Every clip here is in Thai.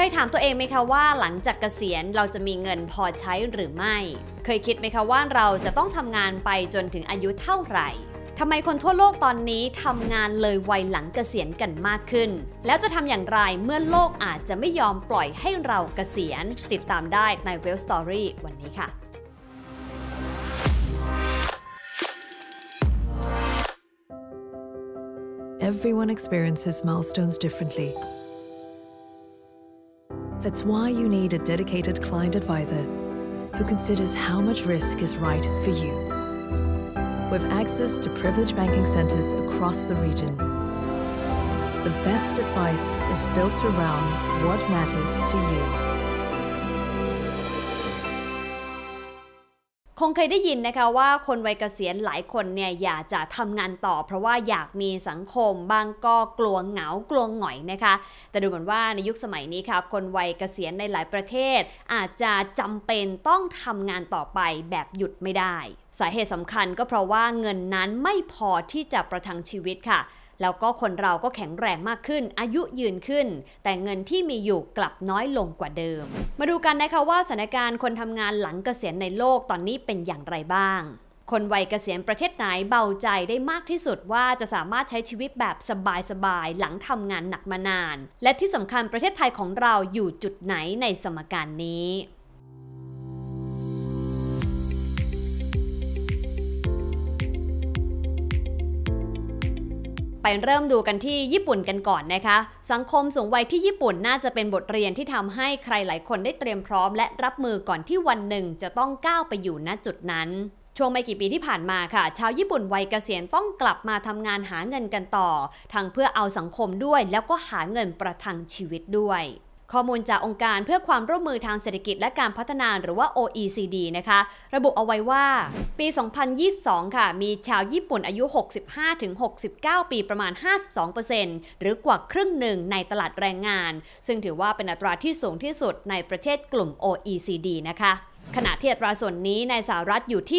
ยถามตัวเองไหมคะว่าหลังจากเกษียณเราจะมีเงินพอใช้หรือไม่เคยคิดไหมคะว่าเราจะต้องทำงานไปจนถึงอายุเท่าไหร่ทำไมคนทั่วโลกตอนนี้ทำงานเลยวัยหลังเกษียณกันมากขึ้นแล้วจะทำอย่างไรเมื่อโลกอาจจะไม่ยอมปล่อยให้เราเกษียณติดตามได้ใน Wealth Story วันนี้ค่ะ Everyone experiences milestones differently. That's why you need a dedicated client advisor who considers how much risk is right for you. With access to privileged banking centers across the region, the best advice is built around what matters to you. คงเคยได้ยินนะคะว่าคนวัยเกษียณหลายคนเนี่ยอยากจะทำงานต่อเพราะว่าอยากมีสังคมบางก็กลัวเหงากลัวหงอยนะคะแต่ดูเหมือนว่าในยุคสมัยนี้ค่ะคนวัยเกษียณในหลายประเทศอาจจะจำเป็นต้องทำงานต่อไปแบบหยุดไม่ได้สาเหตุสำคัญก็เพราะว่าเงินนั้นไม่พอที่จะประทังชีวิตค่ะแล้วก็คนเราก็แข็งแรงมากขึ้นอายุยืนขึ้นแต่เงินที่มีอยู่กลับน้อยลงกว่าเดิมมาดูกันนะคะว่าสถานการณ์คนทำงานหลังเกษียณในโลกตอนนี้เป็นอย่างไรบ้างคนวัยเกษียณประเทศไหนเบาใจได้มากที่สุดว่าจะสามารถใช้ชีวิตแบบสบายๆหลังทำงานหนักมานานและที่สำคัญประเทศไทยของเราอยู่จุดไหนในสมการนี้ไปเริ่มดูกันที่ญี่ปุ่นกันก่อนนะคะสังคมสูงวัยที่ญี่ปุ่นน่าจะเป็นบทเรียนที่ทำให้ใครหลายคนได้เตรียมพร้อมและรับมือก่อนที่วันหนึ่งจะต้องก้าวไปอยู่ณจุดนั้นช่วงไม่กี่ปีที่ผ่านมาค่ะชาวญี่ปุ่นวัยเกษียณต้องกลับมาทำงานหาเงินกันต่อทั้งเพื่อเอาสังคมด้วยแล้วก็หาเงินประทังชีวิตด้วยข้อมูลจากองค์การเพื่อความร่วมมือทางเศรษฐกิจและการพัฒนาหรือว่า OECD นะคะระบุเอาไว้ว่าปี 2022 ค่ะมีชาวญี่ปุ่นอายุ 65-69 ปีประมาณ 52% หรือกว่าครึ่งหนึ่งในตลาดแรงงานซึ่งถือว่าเป็นอัตราที่สูงที่สุดในประเทศกลุ่ม OECD นะคะขณะที่อัตราส่วนนี้ในสหรัฐอยู่ที่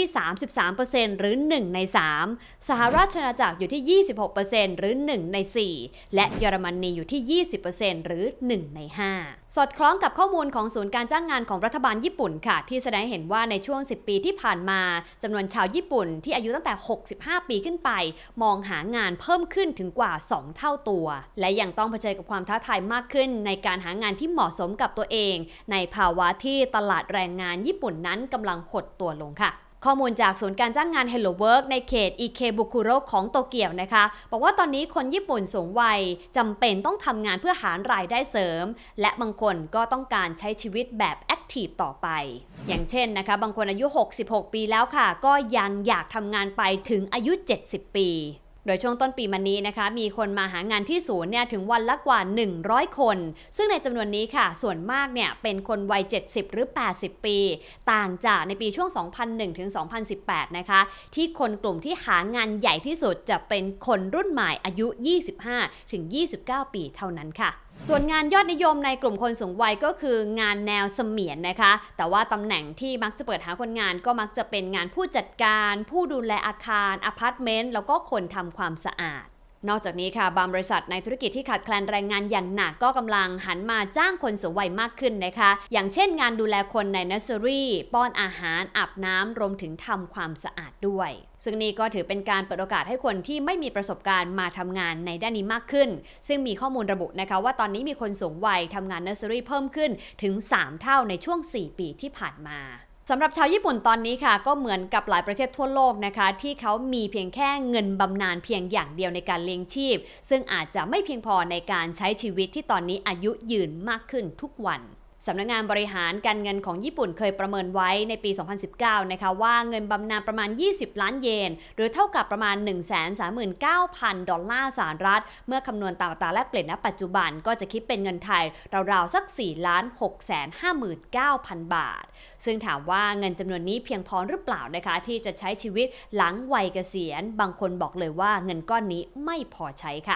33% หรือ 1 ใน 3 สหราชอาณาจักรอยู่ที่ 26% หรือ 1 ใน 4 และเยอรมนีอยู่ที่ 20% หรือ 1 ใน 5 สอดคล้องกับข้อมูลของศูนย์การจ้างงานของรัฐบาลญี่ปุ่นค่ะที่แสดงเห็นว่าในช่วง 10 ปีที่ผ่านมาจำนวนชาวญี่ปุ่นที่อายุตั้งแต่ 65 ปีขึ้นไปมองหางานเพิ่มขึ้นถึงกว่า 2 เท่าตัวและยังต้องเผชิญกับความท้าทายมากขึ้นในการหางานที่เหมาะสมกับตัวเองในภาวะที่ตลาดแรงงานญี่ปุ่นนั้นกำลังหดตัวลงค่ะข้อมูลจากศูนย์การจ้างงาน Hello Work ในเขตอิเคบุคุโระของโตเกียวนะคะบอกว่าตอนนี้คนญี่ปุ่นสูงวัยจำเป็นต้องทำงานเพื่อหารายได้เสริมและบางคนก็ต้องการใช้ชีวิตแบบแอคทีฟต่อไปอย่างเช่นนะคะบางคนอายุ66 ปีแล้วค่ะก็ยังอยากทำงานไปถึงอายุ70 ปีโดยช่วงต้นปีมานี้นะคะมีคนมาหางานที่ศูนย์เนี่ยถึงวันละกว่า100 คนซึ่งในจำนวนนี้ค่ะส่วนมากเนี่ยเป็นคนวัย70หรือ80 ปีต่างจากในปีช่วง 2001 ถึง 2018 นะคะที่คนกลุ่มที่หางานใหญ่ที่สุดจะเป็นคนรุ่นใหม่อายุ 25 ถึง 29 ปีเท่านั้นค่ะส่วนงานยอดนิยมในกลุ่มคนสูงวัยก็คืองานแนวเสมียนนะคะแต่ว่าตำแหน่งที่มักจะเปิดหาคนงานก็มักจะเป็นงานผู้จัดการผู้ดูแลอาคารอพาร์ตเมนต์แล้วก็คนทำความสะอาดนอกจากนี้ค่ะบางบริษัทในธุรกิจที่ขาดแคลนแรงงานอย่างหนักก็กำลังหันมาจ้างคนสูงวัยมากขึ้นนะคะอย่างเช่นงานดูแลคนในเนอร์เซอรี่ป้อนอาหารอาบน้ำรวมถึงทำความสะอาดด้วยซึ่งนี่ก็ถือเป็นการเปิดโอกาสให้คนที่ไม่มีประสบการณ์มาทำงานในด้านนี้มากขึ้นซึ่งมีข้อมูลระบุนะคะว่าตอนนี้มีคนสูงวัยทำงานเนอร์เซอรี่เพิ่มขึ้นถึง3 เท่าในช่วง 4 ปีที่ผ่านมาสำหรับชาวญี่ปุ่นตอนนี้ค่ะก็เหมือนกับหลายประเทศทั่วโลกนะคะที่เขามีเพียงแค่เงินบำนาญเพียงอย่างเดียวในการเลี้ยงชีพซึ่งอาจจะไม่เพียงพอในการใช้ชีวิตที่ตอนนี้อายุยืนมากขึ้นทุกวันสำนักงานบริหารการเงินของญี่ปุ่นเคยประเมินไว้ในปี 2019 นะคะว่าเงินบำนาญประมาณ20 ล้านเยนหรือเท่ากับประมาณ 139,000 ดอลลาร์สหรัฐเมื่อคำนวณตามอัตราแลกเปลี่ยนณปัจจุบันก็จะคิดเป็นเงินไทยราวๆสัก 4,659,000 บาทซึ่งถามว่าเงินจำนวนนี้เพียงพอหรือเปล่านะคะที่จะใช้ชีวิตหลังวัยเกษียณบางคนบอกเลยว่าเงินก้อนนี้ไม่พอใช้ค่ะ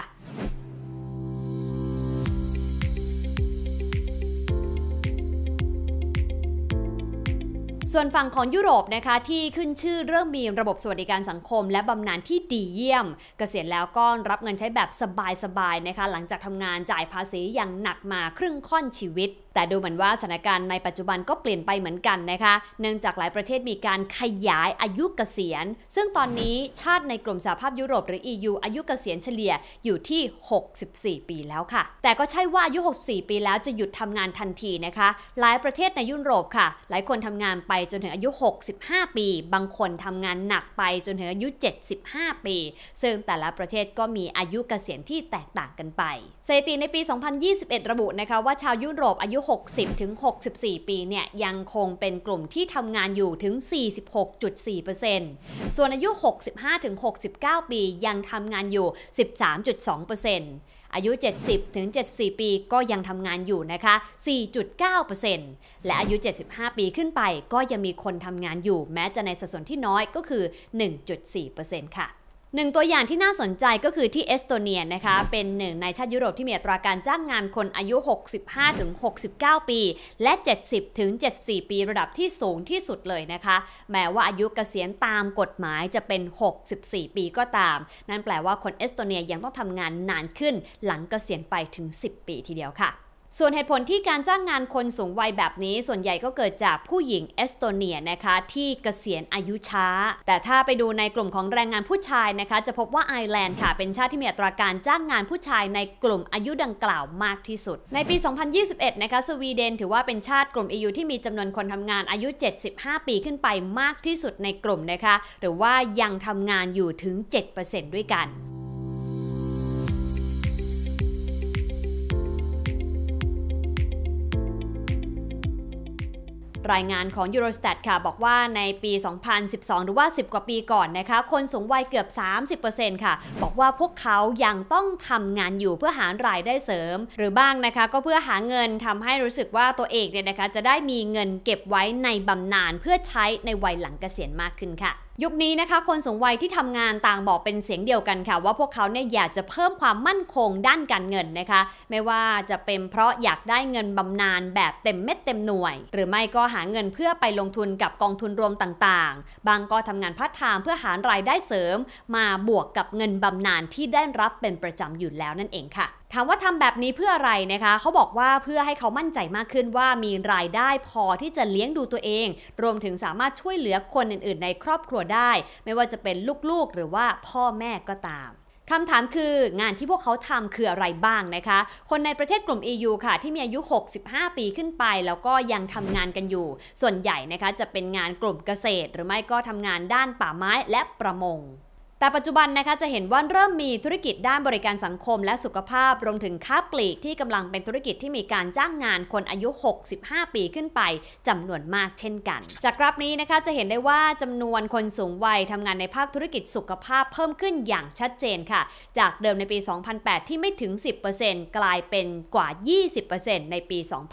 ส่วนฝั่งของยุโรปนะคะที่ขึ้นชื่อเรื่องมีระบบสวัสดิการสังคมและบำนาญที่ดีเยี่ยมเกษียณแล้วก็รับเงินใช้แบบสบายๆนะคะหลังจากทำงานจ่ายภาษีอย่างหนักมาครึ่งค่อนชีวิตแต่ดูเหมือนว่าสถานการณ์ในปัจจุบันก็เปลี่ยนไปเหมือนกันนะคะเนื่องจากหลายประเทศมีการขยายอายุเกษียณซึ่งตอนนี้ชาติในกลุ่มสหภาพยุโรปหรือ EU อายุเกษียณเฉลี่ยอยู่ที่64ปีแล้วค่ะแต่ก็ใช่ว่าอายุ64ปีแล้วจะหยุดทำงานทันทีนะคะหลายประเทศในยุโรปค่ะหลายคนทำงานไปจนถึงอายุ65ปีบางคนทำงานหนักไปจนถึงอายุ75ปีซึ่งแต่ละประเทศก็มีอายุเกษียณที่แตกต่างกันไปสถิติในปี 2021 ระบุนะคะว่าชาวยุโรปอายุ60 ถึง 64 ปีเนี่ยยังคงเป็นกลุ่มที่ทำงานอยู่ถึง 46.4% ส่วนอายุ 65 ถึง 69 ปียังทำงานอยู่ 13.2%อายุ 70 ถึง 74 ปีก็ยังทำงานอยู่นะคะ 4.9% และอายุ 75 ปีขึ้นไปก็ยังมีคนทำงานอยู่แม้จะในสัดส่วนที่น้อยก็คือ 1.4% ค่ะหนึ่งตัวอย่างที่น่าสนใจก็คือที่เอสโตเนียนะคะเป็นหนึ่งในชาติยุโรปที่มีอัตราการจ้างงานคนอายุ 65-69 ปีและ 70-74 ปีระดับที่สูงที่สุดเลยนะคะแม้ว่าอายุเกษียณตามกฎหมายจะเป็น 64 ปีก็ตามนั่นแปลว่าคนเอสโตเนียยังต้องทำงานนานขึ้นหลังเกษียณไปถึง 10 ปีทีเดียวค่ะส่วนเหตุผลที่การจ้างงานคนสูงวัยแบบนี้ส่วนใหญ่ก็เกิดจากผู้หญิงเอสโตเนียนะคะที่เกษียณอายุช้าแต่ถ้าไปดูในกลุ่มของแรงงานผู้ชายนะคะจะพบว่าไอร์แลนด์ค่ะเป็นชาติที่มีอัตราการจ้างงานผู้ชายในกลุ่มอายุดังกล่าวมากที่สุดในปี 2021 นะคะสวีเดนถือว่าเป็นชาติกลุ่ม EU ที่มีจำนวนคนทำงานอายุ 75 ปีขึ้นไปมากที่สุดในกลุ่มนะคะหรือว่ายังทำงานอยู่ถึง 7% ด้วยกันรายงานของ Eurostat ค่ะบอกว่าในปี 2012 หรือว่า 10 กว่าปีก่อนนะคะคนสูงวัยเกือบ 30% ค่ะบอกว่าพวกเขายังต้องทำงานอยู่เพื่อหารายได้เสริมหรือบ้างนะคะก็เพื่อหาเงินทำให้รู้สึกว่าตัวเองเนี่ยนะคะจะได้มีเงินเก็บไว้ในบำนาญเพื่อใช้ในวัยหลังเกษียณมากขึ้นค่ะยุคนี้นะคะคนสูงวัยที่ทำงานต่างบอกเป็นเสียงเดียวกันค่ะว่าพวกเขาเนี่ยอยากจะเพิ่มความมั่นคงด้านการเงินนะคะไม่ว่าจะเป็นเพราะอยากได้เงินบำนาญแบบเต็มเม็ดเต็มหน่วยหรือไม่ก็หาเงินเพื่อไปลงทุนกับกองทุนรวมต่างๆบางก็ทำงานพาร์ทไทม์เพื่อหารายได้เสริมมาบวกกับเงินบำนาญที่ได้รับเป็นประจำอยู่แล้วนั่นเองค่ะถามว่าทำแบบนี้เพื่ออะไรนะคะเขาบอกว่าเพื่อให้เขามั่นใจมากขึ้นว่ามีรายได้พอที่จะเลี้ยงดูตัวเองรวมถึงสามารถช่วยเหลือคนอื่นๆในครอบครัวได้ไม่ว่าจะเป็นลูกๆหรือว่าพ่อแม่ก็ตามคำถามคืองานที่พวกเขาทำคืออะไรบ้างนะคะคนในประเทศกลุ่ม EU ค่ะที่มีอายุ 65 ปีขึ้นไปแล้วก็ยังทำงานกันอยู่ส่วนใหญ่นะคะจะเป็นงานกลุ่มเกษตรหรือไม่ก็ทำงานด้านป่าไม้และประมงแต่ปัจจุบันนะคะจะเห็นว่าเริ่มมีธุรกิจด้านบริการสังคมและสุขภาพรวมถึงค้าปลีกที่กำลังเป็นธุรกิจที่มีการจ้างงานคนอายุ 65 ปีขึ้นไปจำนวนมากเช่นกันจากกราฟนี้นะคะจะเห็นได้ว่าจำนวนคนสูงวัยทำงานในภาคธุรกิจสุขภาพเพิ่มขึ้นอย่างชัดเจนค่ะจากเดิมในปี 2008 ที่ไม่ถึง 10% กลายเป็นกว่า 20% ในปี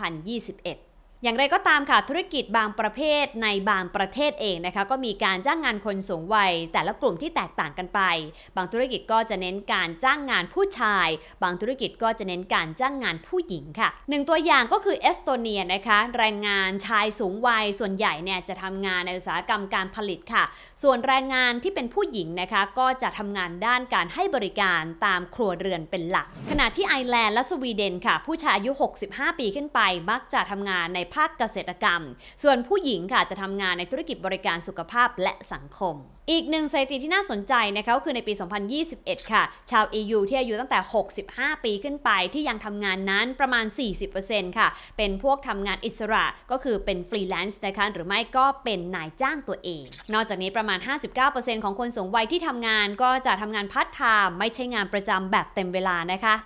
2021อย่างไรก็ตามค่ะธุรกิจบางประเภทในบางประเทศเองนะคะก็มีการจ้างงานคนสูงวัยแต่ละกลุ่มที่แตกต่างกันไปบางธุรกิจก็จะเน้นการจ้างงานผู้ชายบางธุรกิจก็จะเน้นการจ้างงานผู้หญิงค่ะหนึ่งตัวอย่างก็คือเอสโตเนียนะคะแรงงานชายสูงวัยส่วนใหญ่เนี่ยจะทำงานในอุตสาหกรรมการผลิตค่ะส่วนแรงงานที่เป็นผู้หญิงนะคะก็จะทำงานด้านการให้บริการตามครัวเรือนเป็นหลักขณะที่ไอร์แลนด์และสวีเดนค่ะผู้ชายอายุ 65 ปีขึ้นไปมักจะทำงานในภาคเกษตรกรรมส่วนผู้หญิงค่ะจะทำงานในธุรกิจบริการสุขภาพและสังคมอีกหนึ่งสถิติที่น่าสนใจนะคะก็คือในปี 2021 ค่ะชาว EU ที่อายุตั้งแต่ 65 ปีขึ้นไปที่ยังทำงานนั้นประมาณ 40% ค่ะเป็นพวกทำงานอิสระก็คือเป็นฟรีแลนซ์นะคะหรือไม่ก็เป็นนายจ้างตัวเองนอกจากนี้ประมาณ 59% ของคนสูงวัยที่ทำงานก็จะทำงานพาร์ทไทม์ไม่ใช่งานประจำแบบเต็มเวลานะคะ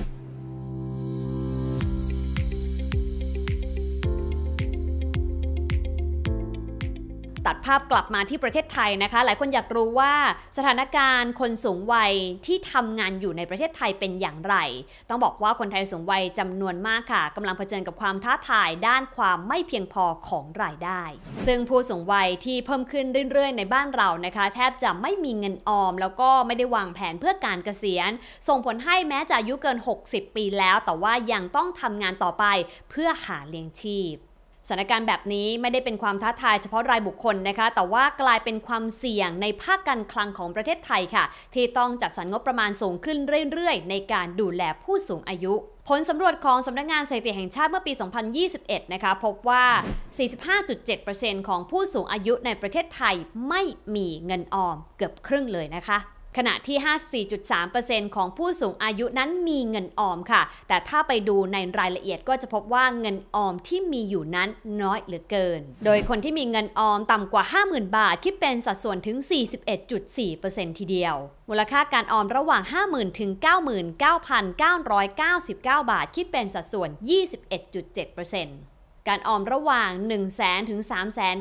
ตัดภาพกลับมาที่ประเทศไทยนะคะหลายคนอยากรู้ว่าสถานการณ์คนสูงวัยที่ทำงานอยู่ในประเทศไทยเป็นอย่างไรต้องบอกว่าคนไทยสูงวัยจำนวนมากค่ะกำลังเผชิญกับความท้าทายด้านความไม่เพียงพอของรายได้ซึ่งผู้สูงวัยที่เพิ่มขึ้นเรื่อยๆในบ้านเรานะคะแทบจะไม่มีเงินออมแล้วก็ไม่ได้วางแผนเพื่อการเกษียณส่งผลให้แม้จะอายุเกิน 60 ปีแล้วแต่ว่ายังต้องทำงานต่อไปเพื่อหาเลี้ยงชีพสถานการณ์แบบนี้ไม่ได้เป็นความท้าทายเฉพาะรายบุคคลนะคะแต่ว่ากลายเป็นความเสี่ยงในภาคการคลังของประเทศไทยค่ะที่ต้องจัดสรรงบประมาณสูงขึ้นเรื่อยๆในการดูแลผู้สูงอายุผลสำรวจของสำนักงานสถิติแห่งชาติเมื่อปี 2021 นะคะพบว่า 45.7% ของผู้สูงอายุในประเทศไทยไม่มีเงินออมเกือบครึ่งเลยนะคะขณะที่ 54.3% ของผู้สูงอายุนั้นมีเงินออมค่ะแต่ถ้าไปดูในรายละเอียดก็จะพบว่าเงินออมที่มีอยู่นั้นน้อยเหลือเกินโดยคนที่มีเงินออมต่ำกว่า 50,000 บาทคิดเป็นสัดส่วนถึง 41.4% ทีเดียวมูลค่าการออมระหว่าง 50,000 ถึง 99,999 บาทคิดเป็นสัดส่วน 21.7%การออมระหว่าง 100,000 ถึง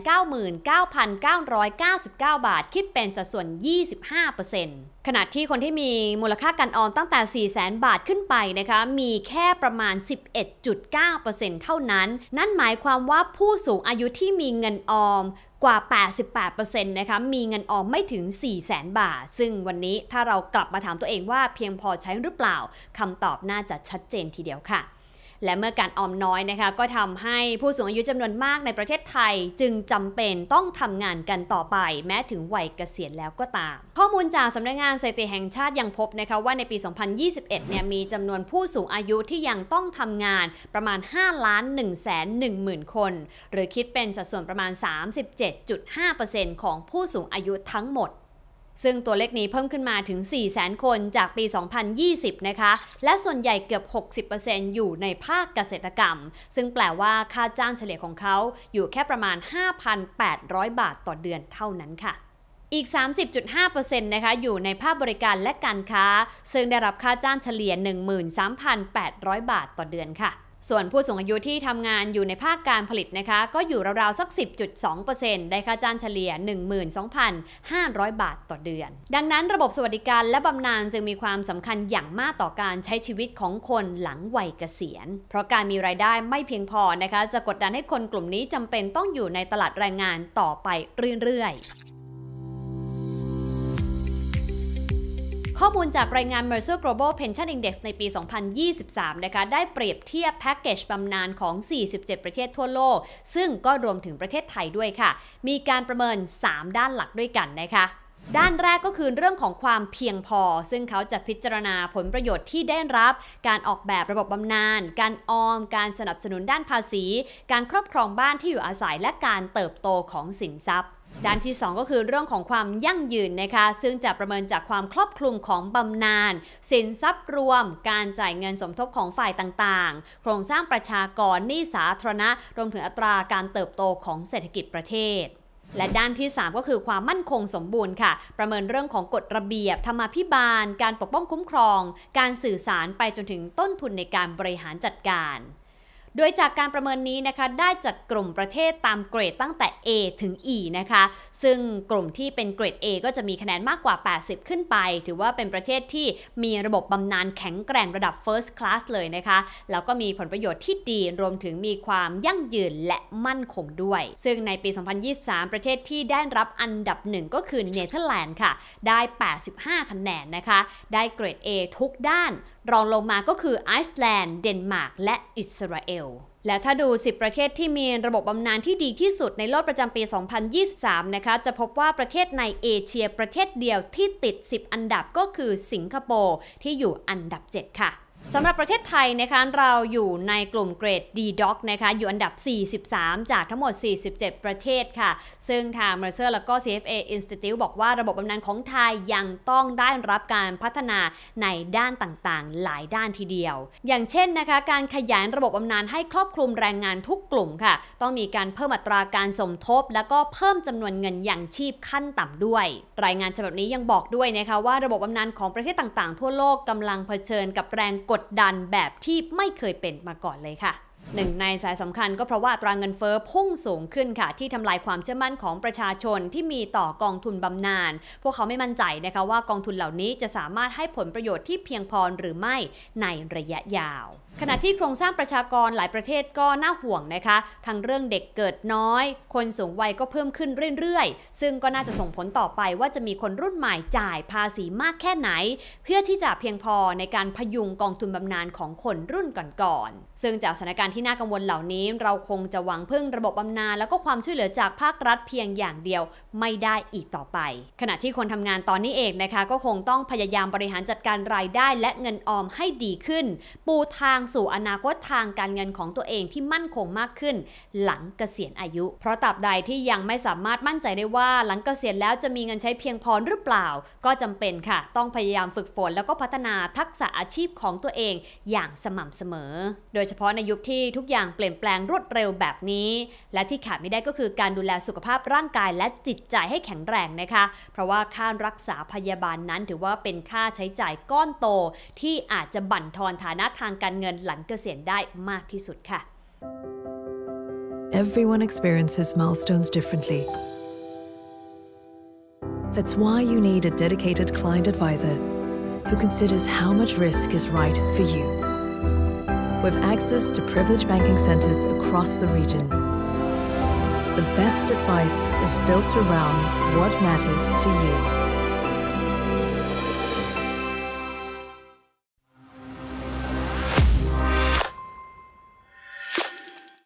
399,999 บาทคิดเป็นสัดส่วน 25% ขณะที่คนที่มีมูลค่าการออมตั้งแต่ 400,000 บาทขึ้นไปนะคะมีแค่ประมาณ 11.9% เท่านั้นนั่นหมายความว่าผู้สูงอายุที่มีเงินออมกว่า 88% นะคะมีเงินออมไม่ถึง 400,000 บาทซึ่งวันนี้ถ้าเรากลับมาถามตัวเองว่าเพียงพอใช้หรือเปล่าคำตอบน่าจะชัดเจนทีเดียวค่ะและเมื่อการออมน้อยนะคะก็ทำให้ผู้สูงอายุจำนวนมากในประเทศไทยจึงจำเป็นต้องทำงานกันต่อไปแม้ถึงวัยเกษียณแล้วก็ตามข้อมูลจากสำนักงานสถิติแห่งชาติยังพบนะคะว่าในปี 2021 เนี่ยมีจำนวนผู้สูงอายุที่ยังต้องทำงานประมาณ 5,110,000 คนหรือคิดเป็นสัดส่วนประมาณ 37.5% ของผู้สูงอายุทั้งหมดซึ่งตัวเลขนี้เพิ่มขึ้นมาถึง 400,000 คนจากปี 2020 นะคะและส่วนใหญ่เกือบ 60% อยู่ในภาคเกษตรกรรมซึ่งแปลว่าค่าจ้างเฉลี่ยของเขาอยู่แค่ประมาณ 5,800 บาทต่อเดือนเท่านั้นค่ะอีก 30.5% นะคะอยู่ในภาคบริการและการค้าซึ่งได้รับค่าจ้างเฉลี่ย 13,800 บาทต่อเดือนค่ะส่วนผู้สูงอายุที่ทำงานอยู่ในภาคการผลิตนะคะก็อยู่ราวๆสัก 10.2% ได้ค่าจ้างเฉลี่ย 12,500 บาทต่อเดือนดังนั้นระบบสวัสดิการและบำนาญจึงมีความสำคัญอย่างมากต่อการใช้ชีวิตของคนหลังวัยเกษียณเพราะการมีรายได้ไม่เพียงพอนะคะจะกดดันให้คนกลุ่มนี้จำเป็นต้องอยู่ในตลาดแรงงานต่อไปเรื่อยๆข้อมูลจากรายงาน Mercer Global Pension Index ในปี 2023 นะคะได้เปรียบเทียบแพ็กเกจบำนาญของ 47 ประเทศทั่วโลกซึ่งก็รวมถึงประเทศไทยด้วยค่ะมีการประเมิน 3 ด้านหลักด้วยกันนะคะด้านแรกก็คือเรื่องของความเพียงพอซึ่งเขาจะพิจารณาผลประโยชน์ที่ได้รับการออกแบบระบบบำนาญการออมการสนับสนุนด้านภาษีการครอบครองบ้านที่อยู่อาศัยและการเติบโตของสินทรัพย์ด้านที่2ก็คือเรื่องของความยั่งยืนนะคะซึ่งจะประเมินจากความครอบคลุมของบำนาญสินทรัพย์รวมการจ่ายเงินสมทบของฝ่ายต่างๆโครงสร้างประชากรหนี้สาธารณะรวมถึงอัตราการเติบโตของเศรษฐกิจประเทศและด้านที่3ก็คือความมั่นคงสมบูรณ์ค่ะประเมินเรื่องของกฎระเบียบธรรมาภิบาลการปกป้องคุ้มครองการสื่อสารไปจนถึงต้นทุนในการบริหารจัดการโดยจากการประเมินนี้นะคะได้จัดกลุ่มประเทศตามเกรดตั้งแต่ A ถึง E นะคะซึ่งกลุ่มที่เป็นเกรด A ก็จะมีคะแนนมากกว่า80ขึ้นไปถือว่าเป็นประเทศที่มีระบบบำนาญแข็งแกร่งระดับ First Class เลยนะคะแล้วก็มีผลประโยชน์ที่ดีรวมถึงมีความยั่งยืนและมั่นคงด้วยซึ่งในปี 2023 ประเทศที่ได้รับอันดับ1ก็คือเนเธอร์แลนด์ค่ะได้85คะแนนนะคะได้เกรด A ทุกด้านรองลงมาก็คือไอซ์แลนด์เดนมาร์กและอิสราเอลและถ้าดู10ประเทศที่มีระบบบำนาญที่ดีที่สุดในโลกประจำปี 2023 นะคะจะพบว่าประเทศในเอเชียประเทศเดียวที่ติด10อันดับก็คือสิงคโปร์ที่อยู่อันดับ7ค่ะสำหรับประเทศไทยนะคะเราอยู่ในกลุ่มเกรด D-Doc นะคะอยู่อันดับ43จากทั้งหมด47ประเทศค่ะซึ่งทาง Mercer แล้วก็ CFA Institute บอกว่าระบบบำนาญของไทยยังต้องได้รับการพัฒนาในด้านต่างๆหลายด้านทีเดียวอย่างเช่นนะคะการขยายระบบบำนาญให้ครอบคลุมแรงงานทุกกลุ่มค่ะต้องมีการเพิ่มอัตราการสมทบแล้วก็เพิ่มจำนวนเงินยังชีพขั้นต่ำด้วยรายงานฉบับนี้ยังบอกด้วยนะคะว่าระบบบำนาญของประเทศต่างๆทั่วโลกกำลังเผชิญกับแรงกดดันแบบที่ไม่เคยเป็นมาก่อนเลยค่ะหนึ่งในสายสำคัญก็เพราะว่าอัตราเงินเฟ้อพุ่งสูงขึ้นค่ะที่ทำลายความเชื่อมั่นของประชาชนที่มีต่อกองทุนบำนาญพวกเขาไม่มั่นใจนะคะว่ากองทุนเหล่านี้จะสามารถให้ผลประโยชน์ที่เพียงพอหรือไม่ในระยะยาวขณะที่โครงสร้างประชากรหลายประเทศก็น่าห่วงนะคะทั้งเรื่องเด็กเกิดน้อยคนสูงวัยก็เพิ่มขึ้นเรื่อยๆซึ่งก็น่าจะส่งผลต่อไปว่าจะมีคนรุ่นใหม่จ่ายภาษีมากแค่ไหนเพื่อที่จะเพียงพอในการพยุงกองทุนบำนาญของคนรุ่นก่อนๆซึ่งจากสถานการณ์ที่น่ากังวลเหล่านี้เราคงจะหวังพึ่งระบบบำนาญแล้วก็ความช่วยเหลือจากภาครัฐเพียงอย่างเดียวไม่ได้อีกต่อไปขณะที่คนทำงานตอนนี้เองนะคะก็คงต้องพยายามบริหารจัดการรายได้และเงินออมให้ดีขึ้นปูทางสู่อนาคตทางการเงินของตัวเองที่มั่นคงมากขึ้นหลังเกษียณอายุเพราะตราบใดที่ยังไม่สามารถมั่นใจได้ว่าหลังเกษียณแล้วจะมีเงินใช้เพียงพอหรือเปล่าก็จำเป็นค่ะต้องพยายามฝึกฝนแล้วก็พัฒนาทักษะอาชีพของตัวเองอย่างสม่ำเสมอโดยเฉพาะในยุคที่ทุกอย่างเปลี่ยนแปลงรวดเร็วแบบนี้และที่ขาดไม่ได้ก็คือการดูแลสุขภาพร่างกายและจิตใจให้แข็งแรงนะคะเพราะว่าค่ารักษาพยาบาลนั้นถือว่าเป็นค่าใช้จ่ายก้อนโตที่อาจจะบั่นทอนฐานะทางการเงินหลังเกษียณได้มากที่สุดค่ะ Everyone experiences milestones differently. That's why you need a dedicated client advisor who considers how much risk is right for you. With access to privileged banking centers across the region, the best advice is built around what matters to you.